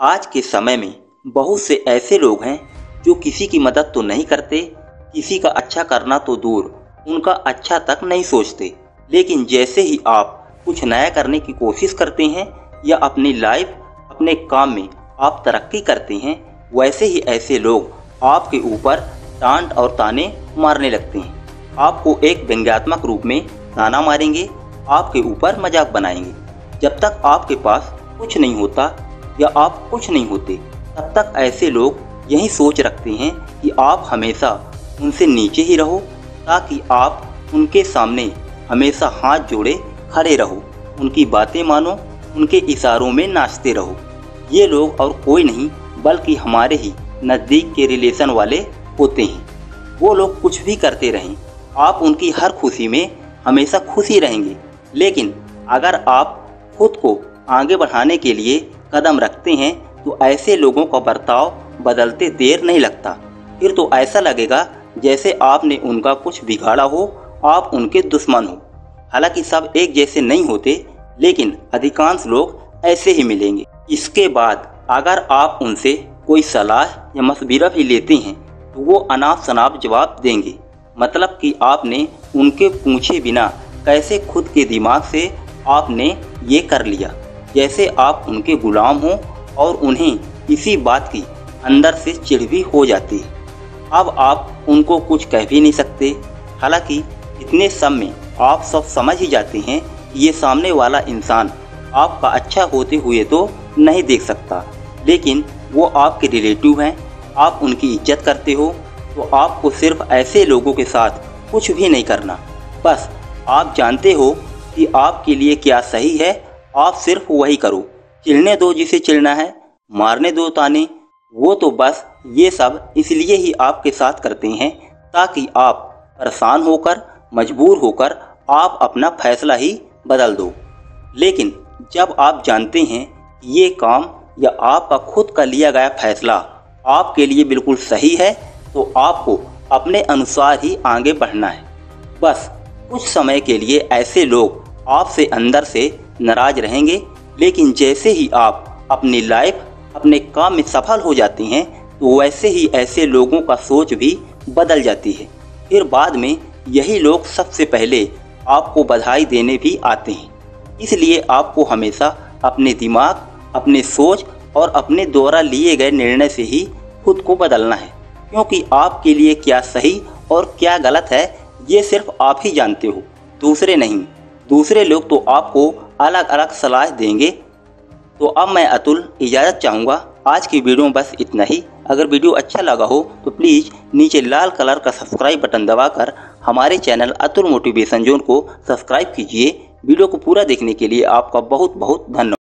आज के समय में बहुत से ऐसे लोग हैं जो किसी की मदद तो नहीं करते, किसी का अच्छा करना तो दूर, उनका अच्छा तक नहीं सोचते। लेकिन जैसे ही आप कुछ नया करने की कोशिश करते हैं या अपनी लाइफ, अपने काम में आप तरक्की करते हैं, वैसे ही ऐसे लोग आपके ऊपर डांट और ताने मारने लगते हैं। आपको एक व्यंग्यात्मक रूप में ताना मारेंगे, आपके ऊपर मजाक बनाएंगे। जब तक आपके पास कुछ नहीं होता या आप कुछ नहीं होते, तब तक ऐसे लोग यही सोच रखते हैं कि आप हमेशा उनसे नीचे ही रहो, ताकि आप उनके सामने हमेशा हाथ जोड़े खड़े रहो, उनकी बातें मानो, उनके इशारों में नाचते रहो। ये लोग और कोई नहीं बल्कि हमारे ही नज़दीक के रिलेशन वाले होते हैं। वो लोग कुछ भी करते रहें, आप उनकी हर खुशी में हमेशा खुशी रहेंगे। लेकिन अगर आप खुद को आगे बढ़ाने के लिए कदम रखते हैं तो ऐसे लोगों का बर्ताव बदलते देर नहीं लगता। फिर तो ऐसा लगेगा जैसे आपने उनका कुछ बिगाड़ा हो, आप उनके दुश्मन हो। हालांकि सब एक जैसे नहीं होते, लेकिन अधिकांश लोग ऐसे ही मिलेंगे। इसके बाद अगर आप उनसे कोई सलाह या मशवरा भी लेते हैं तो वो अनाप शनाप जवाब देंगे। मतलब कि आपने उनके पूछे बिना कैसे खुद के दिमाग से आपने ये कर लिया, जैसे आप उनके गुलाम हों और उन्हें इसी बात की अंदर से चिढ़ भी हो जाती है। अब आप उनको कुछ कह भी नहीं सकते। हालांकि इतने सब में आप सब समझ ही जाते हैं कि ये सामने वाला इंसान आपका अच्छा होते हुए तो नहीं देख सकता, लेकिन वो आपके रिलेटिव हैं, आप उनकी इज्जत करते हो, तो आपको सिर्फ ऐसे लोगों के साथ कुछ भी नहीं करना। बस आप जानते हो कि आपके लिए क्या सही है, आप सिर्फ वही करो। चिढ़ने दो जिसे चिढ़ना है, मारने दो ताने, वो तो बस ये सब इसलिए ही आपके साथ करते हैं ताकि आप परेशान होकर, मजबूर होकर आप अपना फैसला ही बदल दो। लेकिन जब आप जानते हैं कि ये काम या आपका खुद का लिया गया फैसला आपके लिए बिल्कुल सही है, तो आपको अपने अनुसार ही आगे बढ़ना है। बस कुछ समय के लिए ऐसे लोग आपसे अंदर से नाराज रहेंगे, लेकिन जैसे ही आप अपनी लाइफ, अपने काम में सफल हो जाती हैं, तो वैसे ही ऐसे लोगों का सोच भी बदल जाती है। फिर बाद में यही लोग सबसे पहले आपको बधाई देने भी आते हैं। इसलिए आपको हमेशा अपने दिमाग, अपने सोच और अपने द्वारा लिए गए निर्णय से ही खुद को बदलना है, क्योंकि आपके लिए क्या सही और क्या गलत है ये सिर्फ आप ही जानते हो, दूसरे नहीं। दूसरे लोग तो आपको अलग अलग सलाह देंगे। तो अब मैं अतुल इजाज़त चाहूँगा। आज की वीडियो में बस इतना ही। अगर वीडियो अच्छा लगा हो तो प्लीज़ नीचे लाल कलर का सब्सक्राइब बटन दबाकर हमारे चैनल अतुल मोटिवेशन जोन को सब्सक्राइब कीजिए। वीडियो को पूरा देखने के लिए आपका बहुत बहुत धन्यवाद।